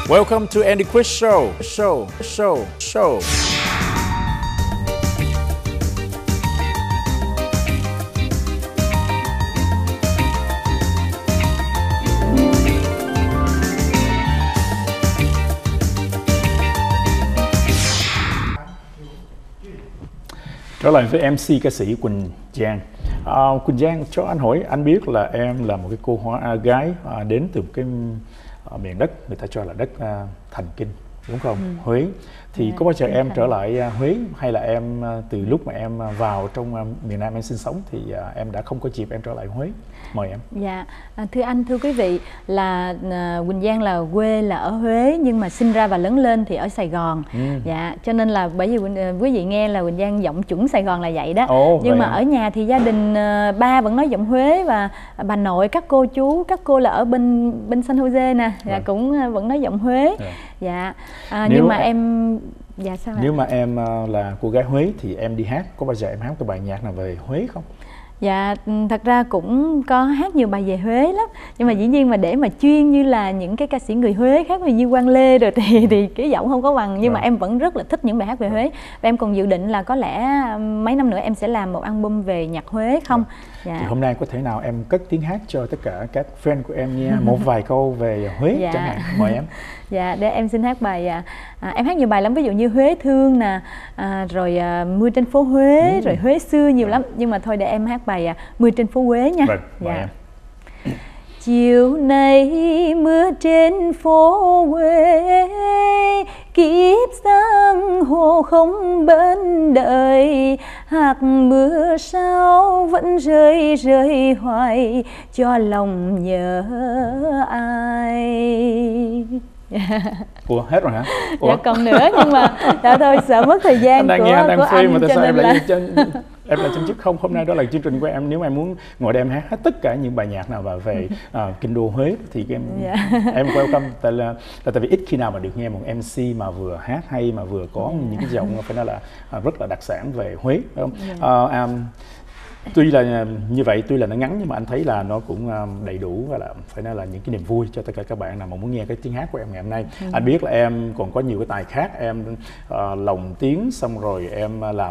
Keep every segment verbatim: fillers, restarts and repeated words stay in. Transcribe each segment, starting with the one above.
Welcome to Andy Chris Show. Show, show, show. Trở lại với em xê ca sĩ Quỳnh Giang. À, Quỳnh Giang, cho anh hỏi, anh biết là em là một cái cô hoa gái à, đến từ cái à, miền đất người ta cho là đất à, Thành Kinh, đúng không? Ừ. Huế. Thì yeah, có bao giờ em trở lại uh, Huế, hay là em uh, từ lúc mà em uh, vào trong uh, miền Nam em sinh sống thì uh, em đã không có dịp em trở lại Huế? Mời em. Dạ, à, thưa anh, thưa quý vị, là uh, Quỳnh Giang là quê là ở Huế nhưng mà sinh ra và lớn lên thì ở Sài Gòn. Ừ. Dạ, cho nên là bởi vì uh, quý vị nghe là Quỳnh Giang giọng chuẩn Sài Gòn là vậy đó. Ồ, nhưng mà à? Ở nhà thì gia đình uh, ba vẫn nói giọng Huế, và bà nội, các cô chú, các cô là ở bên bên San Jose nè, dạ, cũng uh, vẫn nói giọng Huế. Dạ, dạ. À, nhưng mà em, em dạ sao Nếu ạ? mà em uh, là cô gái Huế thì em đi hát, có bao giờ em hát cái bài nhạc nào về Huế không? Dạ, thật ra cũng có hát nhiều bài về Huế lắm. Nhưng mà dĩ nhiên mà để mà chuyên như là những cái ca sĩ người Huế khác như Quang Lê rồi thì thì cái giọng không có bằng. Nhưng rồi. Mà em vẫn rất là thích những bài hát về Huế. Và em còn dự định là có lẽ mấy năm nữa em sẽ làm một album về nhạc Huế không. Dạ. Thì hôm nay có thể nào em cất tiếng hát cho tất cả các fan của em nha, một vài câu về Huế dạ. chẳng hạn, mời em. Dạ, để em xin hát bài, à, em hát nhiều bài lắm, ví dụ như Huế Thương nè, à, rồi à, Mưa trên phố Huế, ừ. rồi Huế Xưa nhiều rồi. lắm. Nhưng mà thôi để em hát bài à, Mưa trên phố Huế nha. Rồi, mời dạ. em. Chiều nay mưa trên phố Huế, kiếp giang hồ không bên đời, hạt mưa sao vẫn rơi rơi hoài, cho lòng nhớ ai. Ủa, hết rồi hả? Ủa? Dạ còn nữa, nhưng mà dạ thôi sợ mất thời gian anh đang của, nghe, anh đang của free anh, mà tại sao em là... lại chân em là chấm dứt không? Hôm nay đó là chương trình của em, nếu mà em muốn ngồi đây em hát hết tất cả những bài nhạc nào về về uh, kinh đô Huế thì em dạ. em welcome. Tại là, là tại vì ít khi nào mà được nghe một em xê mà vừa hát hay mà vừa có dạ. những cái giọng phải nói là uh, rất là đặc sản về Huế, đúng không? Dạ. Uh, um, Tuy là như vậy, tuy là nó ngắn nhưng mà anh thấy là nó cũng đầy đủ và là phải nói là những cái niềm vui cho tất cả các bạn nào mà muốn nghe cái tiếng hát của em ngày hôm nay. Ừ. Anh biết là em còn có nhiều cái tài khác, em uh, lồng tiếng, xong rồi em làm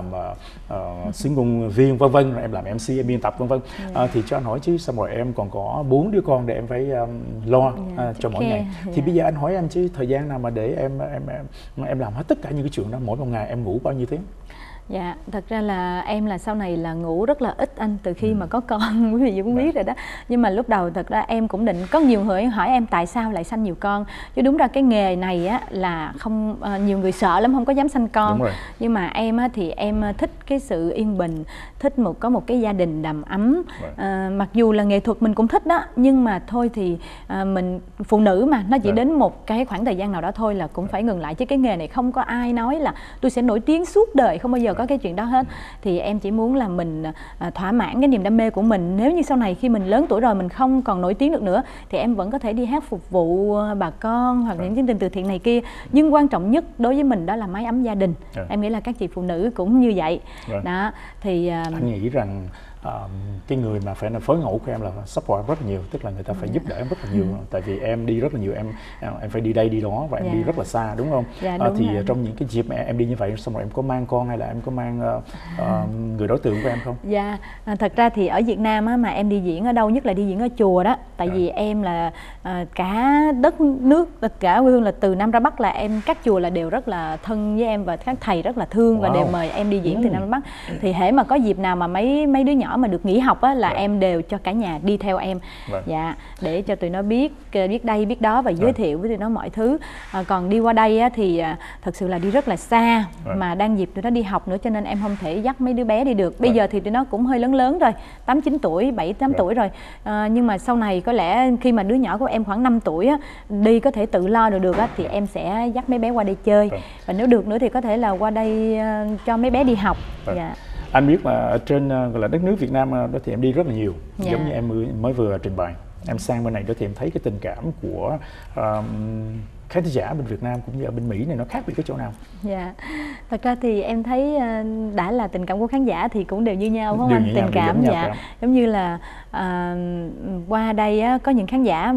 uh, xướng ngôn viên vân vân, em làm em xê, em biên tập vân vân. Yeah. Uh, thì cho anh hỏi chứ, xong rồi em còn có bốn đứa con để em phải um, lo yeah, uh, cho mỗi ngày. Yeah. Thì bây giờ anh hỏi em chứ thời gian nào mà để em em em em làm hết tất cả những cái chuyện đó, mỗi một ngày em ngủ bao nhiêu tiếng? Dạ, thật ra là em là sau này là ngủ rất là ít anh, từ khi ừ. mà có con, quý vị cũng biết rồi đó. Nhưng mà lúc đầu thật ra em cũng định, có nhiều người hỏi em tại sao lại sanh nhiều con. Chứ đúng ra cái nghề này á là không, uh, nhiều người sợ lắm, không có dám sanh con. Nhưng mà em á thì em thích cái sự yên bình, thích một có một cái gia đình đầm ấm. uh, Mặc dù là nghệ thuật mình cũng thích đó, nhưng mà thôi thì uh, mình phụ nữ mà, nó chỉ Đấy. đến một cái khoảng thời gian nào đó thôi là cũng Đấy. phải ngừng lại. Chứ cái nghề này không có ai nói là tôi sẽ nổi tiếng suốt đời, không bao giờ có cái chuyện đó hết. Thì em chỉ muốn là mình à, thỏa mãn cái niềm đam mê của mình. Nếu như sau này khi mình lớn tuổi rồi mình không còn nổi tiếng được nữa thì em vẫn có thể đi hát phục vụ bà con hoặc những chương trình từ thiện này kia. Nhưng quan trọng nhất đối với mình đó là mái ấm gia đình. Rồi. Em nghĩ là các chị phụ nữ cũng như vậy. Rồi. Đó thì à... anh nghĩ rằng Uh, cái người mà phải là phối ngẫu của em là support rất là nhiều, tức là người ta phải yeah. giúp đỡ em rất là nhiều. ừ. Tại vì em đi rất là nhiều, em em phải đi đây đi đó và em yeah. đi rất là xa, đúng không? Yeah, đúng uh, thì rồi. Trong những cái dịp mà em đi như vậy xong rồi em có mang con hay là em có mang uh, uh, người đối tượng của em không? Dạ, yeah. à, thật ra thì ở Việt Nam á, mà em đi diễn ở đâu, nhất là đi diễn ở chùa đó, tại yeah. vì em là uh, cả đất nước, tất cả quê hương là từ Nam ra Bắc là em, các chùa là đều rất là thân với em và các thầy rất là thương wow. và đều mời em đi diễn ừ. từ Nam ra Bắc. Thì hễ mà có dịp nào mà mấy mấy đứa nhỏ mà được nghỉ học á là right. em đều cho cả nhà đi theo em. Right. Dạ, để cho tụi nó biết biết đây biết đó và giới right. thiệu với tụi nó mọi thứ. À, còn đi qua đây á thì à, thật sự là đi rất là xa right. mà đang dịp tụi nó đi học nữa cho nên em không thể dắt mấy đứa bé đi được. Bây right. giờ thì tụi nó cũng hơi lớn lớn rồi, tám chín tuổi, bảy tám right. tuổi rồi. À, nhưng mà sau này có lẽ khi mà đứa nhỏ của em khoảng năm tuổi á, đi có thể tự lo được được á thì em sẽ dắt mấy bé qua đây chơi. Right. Và nếu được nữa thì có thể là qua đây uh, cho mấy bé đi học. Right. Dạ. Anh biết là ở trên gọi là đất nước Việt Nam đó thì em đi rất là nhiều, yeah. giống như em mới, mới vừa trình bày. Em sang bên này đó thì em thấy cái tình cảm của um, khán giả bên Việt Nam cũng như ở bên Mỹ này nó khác biệt cái chỗ nào? Dạ, yeah. Thật ra thì em thấy đã là tình cảm của khán giả thì cũng đều như nhau, không anh? Tình cảm, dạ, giống như là uh, qua đây á, có những khán giả mà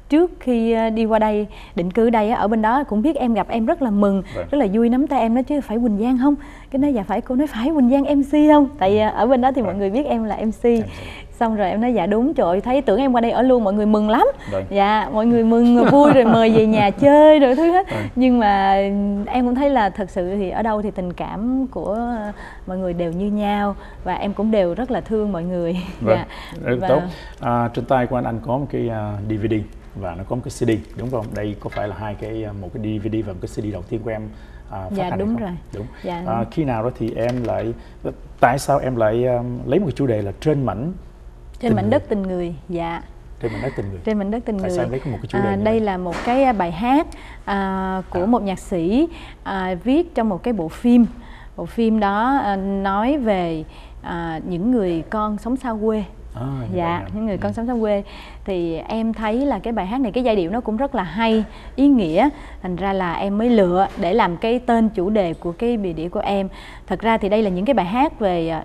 trước khi đi qua đây định cư đây ở bên đó cũng biết em, gặp em rất là mừng, Vâng. rất là vui, nắm tay em nói chứ phải Quỳnh Giang không? Cái nói dạ phải. Cô nói phải Quỳnh Giang em xê không? Tại ở bên đó thì vâng. mọi người biết em là em xê. Xong rồi em nói dạ đúng, trời ơi, thấy tưởng em qua đây ở luôn, mọi người mừng lắm. Đấy. Dạ mọi người mừng vui rồi mời về nhà chơi rồi thứ hết. Đấy. Nhưng mà em cũng thấy là thật sự thì ở đâu thì tình cảm của mọi người đều như nhau, và em cũng đều rất là thương mọi người. Vâng. Dạ. Rất và... tốt. À, trên tay của anh anh có một cái uh, đê vê đê và nó có một cái xê đê đúng không? Đây có phải là hai cái một cái đê vê đê và một cái xê đê đầu tiên của em uh, phát dạ, hành đúng không? Rồi. Đúng. Dạ. À, khi nào đó thì em lại, tại sao em lại um, lấy một cái chủ đề là trên mảnh trên mảnh đất tình người? Dạ. Trên mảnh đất tình người. Trên mảnh đất tình Tại người. sao em lấy một cái chủ đề à, đây vậy? Là một cái bài hát à, của à. một nhạc sĩ à, viết trong một cái bộ phim. Bộ phim đó à, nói về à, những người con sống xa quê. À, dạ, những người con sống xa quê. Thì em thấy là cái bài hát này, cái giai điệu nó cũng rất là hay, ý nghĩa. Thành ra là em mới lựa để làm cái tên chủ đề của cái bìa đĩa của em. Thật ra thì đây là những cái bài hát về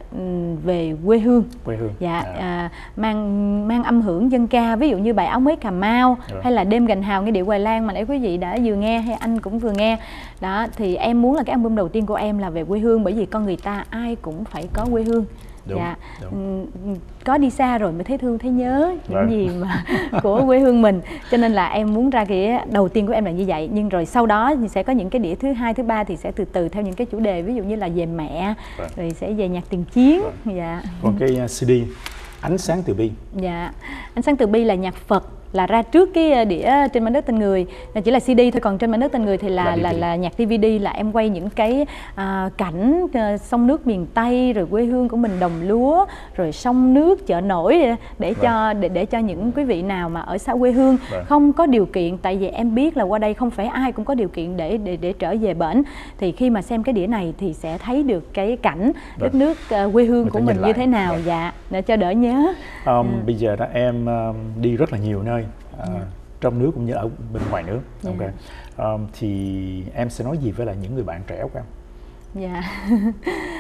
về quê hương. Quê hương. Dạ, à. À, mang mang âm hưởng dân ca, ví dụ như bài Áo mới Cà Mau, rồi. Hay là Đêm Gành Hào nghe điệu Hoài Lan mà nãy quý vị đã vừa nghe hay anh cũng vừa nghe. Đó, thì em muốn là cái album đầu tiên của em là về quê hương, bởi vì con người ta ai cũng phải có quê hương. Đúng, dạ, đúng. Có đi xa rồi mới thấy thương thấy nhớ những vâng. gì mà của quê hương mình, cho nên là em muốn ra cái đầu tiên của em là như vậy. Nhưng rồi sau đó thì sẽ có những cái đĩa thứ hai, thứ ba thì sẽ từ từ theo những cái chủ đề, ví dụ như là về mẹ, vâng. rồi sẽ về nhạc tiền chiến. Vâng. Dạ. Còn cái xê đê Ánh Sáng Từ Bi. Dạ, Ánh Sáng Từ Bi là nhạc Phật, là ra trước cái đĩa Trên Mảnh Đất Tình Người, là chỉ là xê đê thôi. Còn Trên Mảnh Đất Tình Người thì là là, là, là nhạc đê vê đê, là em quay những cái à, cảnh à, sông nước miền Tây, rồi quê hương của mình đồng lúa, rồi sông nước chợ nổi, để vâng. cho để để cho những quý vị nào mà ở xa quê hương vâng. không có điều kiện, tại vì em biết là qua đây không phải ai cũng có điều kiện để để để trở về bển, thì khi mà xem cái đĩa này thì sẽ thấy được cái cảnh vâng. đất nước uh, quê hương mình của mình như thế nào. Vâng. Dạ, để cho đỡ nhớ. Um, à. Bây giờ đó em um, đi rất là nhiều nơi. À, yeah. trong nước cũng như ở bên ngoài nước. Yeah. Ok. Um, thì em sẽ nói gì với là những người bạn trẻ của em? Dạ. Yeah.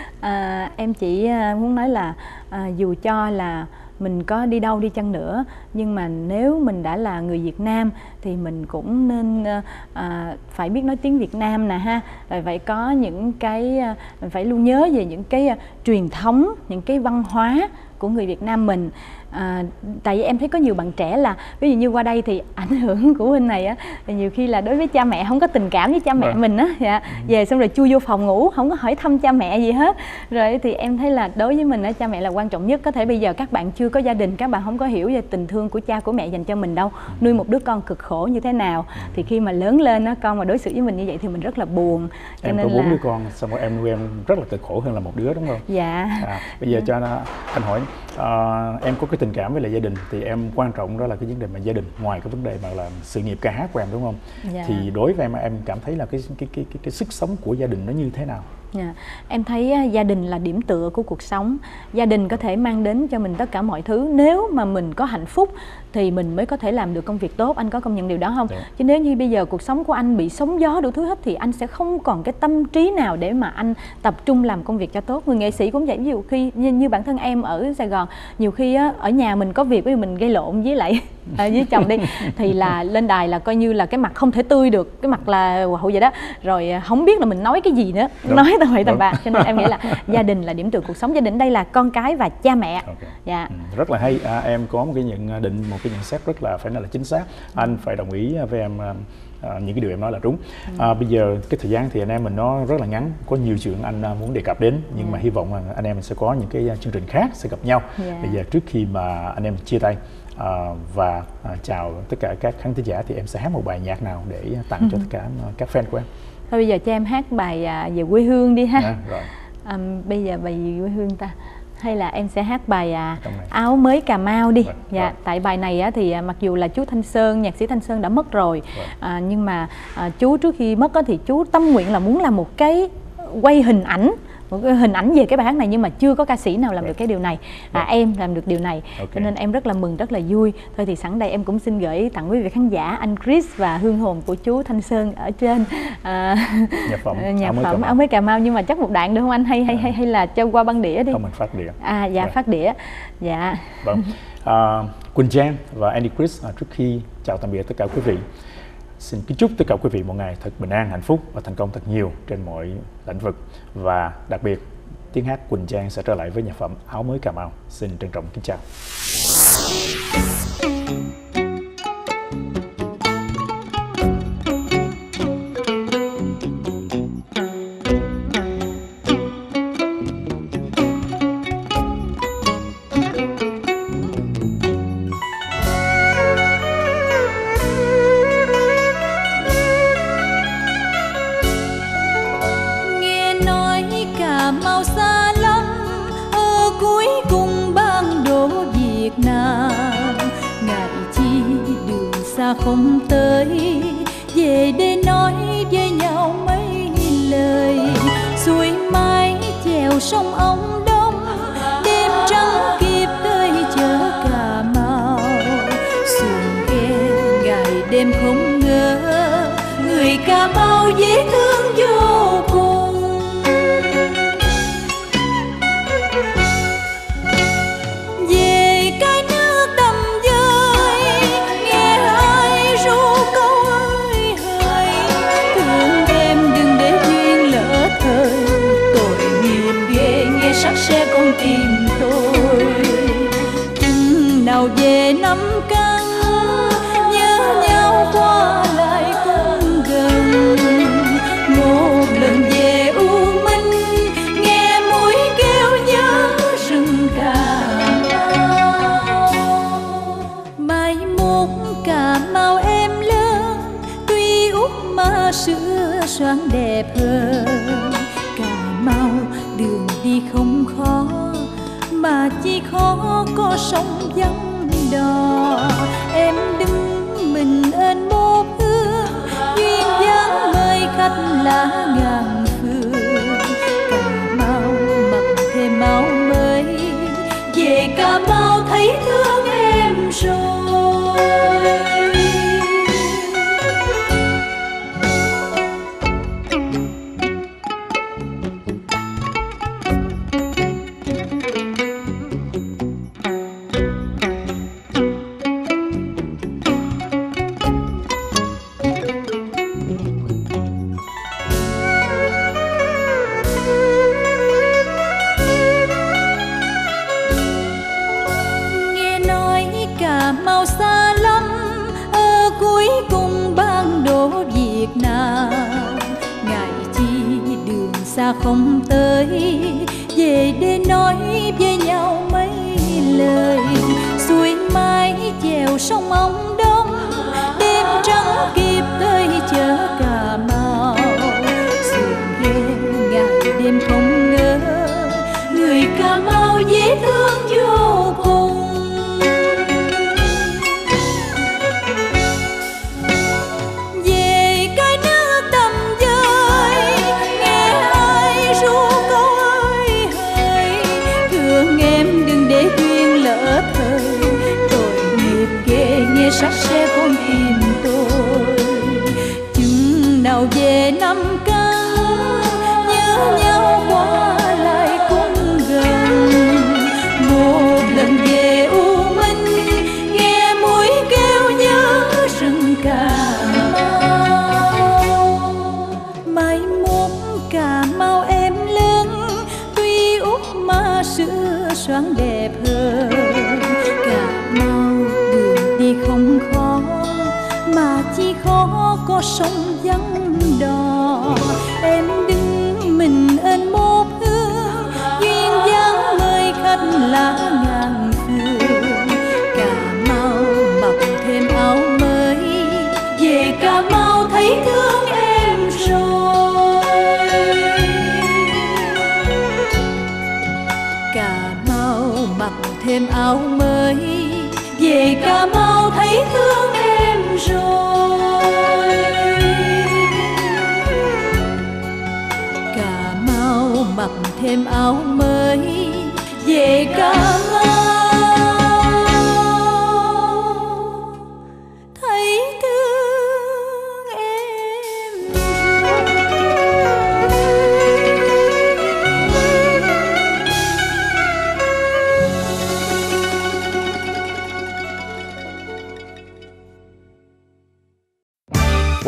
à, em chỉ muốn nói là à, dù cho là mình có đi đâu đi chăng nữa, nhưng mà nếu mình đã là người Việt Nam thì mình cũng nên à, phải biết nói tiếng Việt Nam nè ha, rồi phải có những cái, mình phải luôn nhớ về những cái truyền thống, những cái văn hóa của người Việt Nam mình. À, tại vì em thấy có nhiều bạn trẻ là ví dụ như qua đây thì ảnh hưởng của bên này á, thì nhiều khi là đối với cha mẹ không có tình cảm với cha mẹ mình á, dạ. Về xong rồi chui vô phòng ngủ không có hỏi thăm cha mẹ gì hết. Rồi thì em thấy là đối với mình á, cha mẹ là quan trọng nhất. Có thể bây giờ các bạn chưa có gia đình, các bạn không có hiểu về tình thương của cha của mẹ dành cho mình đâu, nuôi một đứa con cực khổ như thế nào, thì khi mà lớn lên á, con mà đối xử với mình như vậy thì mình rất là buồn. Cho em nên có bốn là... đứa con, xong rồi em nuôi em rất là cực khổ hơn là một đứa, đúng không? Dạ. À, bây giờ cho anh hỏi, uh, em có cái tình cảm với lại gia đình, thì em quan trọng đó là cái vấn đề mà gia đình, ngoài cái vấn đề mà là sự nghiệp ca hát của em, đúng không? Dạ. Thì đối với em em cảm thấy là cái cái cái cái, cái sức sống của gia đình nó như thế nào? Yeah. Em thấy uh, gia đình là điểm tựa của cuộc sống. Gia đình có thể mang đến cho mình tất cả mọi thứ. Nếu mà mình có hạnh phúc thì mình mới có thể làm được công việc tốt. Anh có công nhận điều đó không? Yeah. Chứ nếu như bây giờ cuộc sống của anh bị sóng gió đủ thứ hết thì anh sẽ không còn cái tâm trí nào để mà anh tập trung làm công việc cho tốt. Người nghệ sĩ cũng vậy. Ví dụ khi như, như bản thân em ở Sài Gòn, nhiều khi á, ở nhà mình có việc, ví dụ mình gây lộn với lại à, với chồng đi, thì là lên đài là coi như là cái mặt không thể tươi được, cái mặt là hậu vậy đó, rồi không biết là mình nói cái gì nữa. Đúng. Nói tầm bậy tầm bạ. Cho nên em nghĩ là gia đình là điểm tựa cuộc sống. Gia đình đây là con cái và cha mẹ. Okay. Dạ. Ừ, rất là hay. À, em có một cái nhận định, một cái nhận xét rất là phải nói là chính xác. Anh phải đồng ý với em. À, những cái điều em nói là đúng. À, bây giờ cái thời gian thì anh em mình nó rất là ngắn, có nhiều chuyện anh muốn đề cập đến, nhưng yeah. mà hy vọng là anh em mình sẽ có những cái chương trình khác sẽ gặp nhau. Yeah. Bây giờ trước khi mà anh em chia tay à, và à, chào tất cả các khán thính giả, thì em sẽ hát một bài nhạc nào để tặng cho tất cả các fan của em? Thôi bây giờ cho em hát bài à, về quê hương đi ha. À, rồi. À, bây giờ bài gì quê hương ta? Hay là em sẽ hát bài à, Áo Mới Cà Mau đi. Right. Dạ, right. Tại bài này á, thì mặc dù là chú Thanh Sơn, nhạc sĩ Thanh Sơn đã mất rồi, right. à, nhưng mà à, chú trước khi mất á, thì chú tâm nguyện là muốn làm một cái quay hình ảnh, một cái hình ảnh về cái bài hát này, nhưng mà chưa có ca sĩ nào làm right. được cái điều này. À, right. Em làm được điều này, okay. Cho nên em rất là mừng, rất là vui. Thôi thì sẵn đây em cũng xin gửi tặng quý vị khán giả anh Chris và hương hồn của chú Thanh Sơn ở trên à, nhạc phẩm, nhạc Áo, phẩm Áo Mới Cà Mau. Nhưng mà chắc một đoạn được không anh, hay hay hay, hay là cho qua băng đĩa đi? Không, mình phát đĩa. À dạ, right. Phát đĩa. Dạ. Vâng. À, Quỳnh Giang và Andy Chris, à, trước khi chào chào tạm biệt tất cả quý vị. Xin kính chúc tất cả quý vị một ngày thật bình an, hạnh phúc và thành công thật nhiều trên mọi lĩnh vực. Và đặc biệt, tiếng hát Quỳnh Trang sẽ trở lại với nhạc phẩm Áo Mới Cà Mau. Xin trân trọng kính chào. Không tới về để nói với nhau mấy lời, xuôi mái chèo sông ông Đông, đêm trăng kịp tới chợ Cà Mau. Xuồng ghe ngày đêm không ngờ, người Cà Mau dễ thương vô cùng. Sắc xe con tim tôi chừng nào về năm căn, nhớ nhau qua lại cũng gần. Một lần về U Minh, nghe mũi kêu nhớ rừng Cà Mau. Mai mốt Cà Mau em lớn, tuy út mà xưa xoan đẹp hơn. Cà Mau đường đi không khó, mà chỉ khó có sông vắng đò. Em đứng mình ên một hương, duyên dáng mời khách lá ngàn phương. Cà Mau mặc thêm áo mới, về Cà Mau thấy thương em rồi. Không tới về để nói với nhau mấy lời, xuôi mái chèo sông ông Đông, đêm trăng kịp tới chợ Cà Mau. Xuồng ghe ngày đêm không ngờ, người Cà Mau dễ thương vô cùng. Sắc xe con tim tôi chừng nào về năm căn, nhớ nhau qua lại cũng gần. Một lần về U Minh, nghe mũi kêu nhớ rừng Cà Mau. Mai mốt Cà Mau em lớn, tuy út mà xưa xoan đẹp hơn. Cà Mau đi không khó, mà chỉ khó có sông vắng đò. Em đứng mình ên một hương, duyên dáng mời khách lá ngàn phương. Cà Mau mặc thêm áo mới, về Cà Mau thấy thương em rồi. Cà Mau mặc thêm áo mới, về Cà Mau thấy thương em rồi. Cà Mau mặc thêm áo mới, về Cà Mau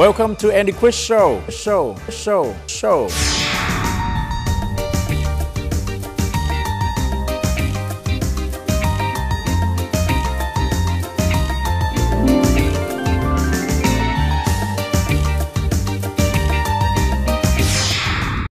Welcome to Andy Quiz Show. Show, show, show.